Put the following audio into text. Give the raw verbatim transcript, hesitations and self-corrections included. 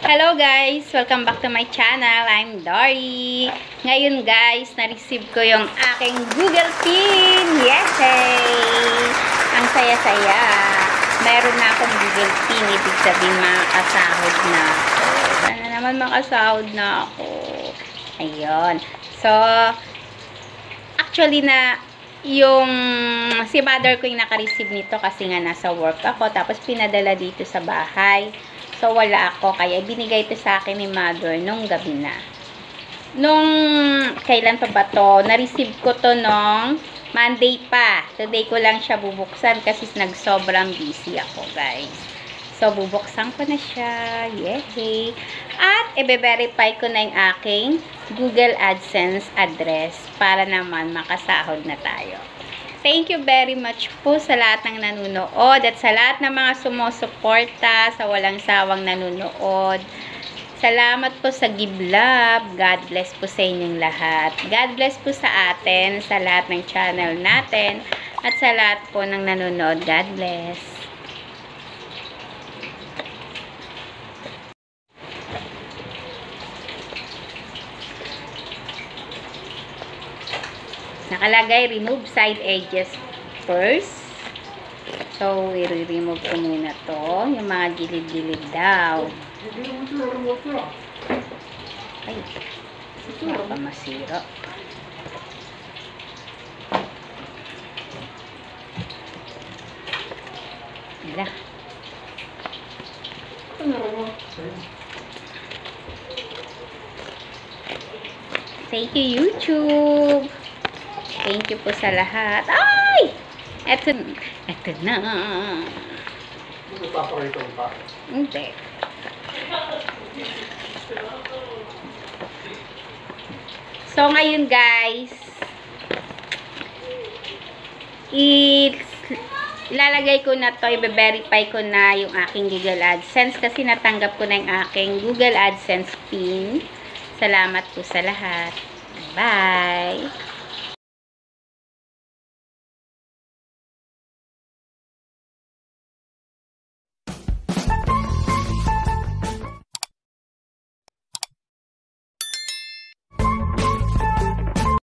Hello guys! Welcome back to my channel. I'm Dory. Ngayon guys, na-receive ko yung aking Google Pin. Yay! Ang saya-saya. Meron na akong Google Pin. Ibig sabihin makakasahod na ako. Sana naman makasahod na ako. Ayun. So, actually na yung si mother ko yung naka-receive nito kasi nga nasa work ako. Tapos pinadala dito sa bahay. So, wala ako. Kaya, binigay ito sa akin ni mother nung gabi na. Nung, kailan pa ba to? Na-receive ko to nung Monday pa. Today ko lang siya bubuksan kasi nagsobrang busy ako, guys. So, bubuksan ko na siya. Yay! At, i-verify ko na yung aking Google AdSense address para naman makasahod na tayo. Thank you very much po sa lahat ng nanonood at sa lahat ng mga sumusuporta, sa walang sawang nanonood. Salamat po sa Give Love. God bless po sa inyong lahat. God bless po sa atin, sa lahat ng channel natin, at sa lahat po ng nanonood. God bless. Nakalagay, remove side edges first. So, i-remove ko muna to. Yung mga gilid-gilid daw. Ay, baka masira. Wala. Thank you, YouTube. Thank you po sa lahat. Ay! Eto, eto na. Hindi papakita mo pa? Hindi. So, ngayon guys, ilalagay ko na to, i-verify ko na yung aking Google AdSense kasi natanggap ko na yung aking Google AdSense pin. Salamat po sa lahat. Bye!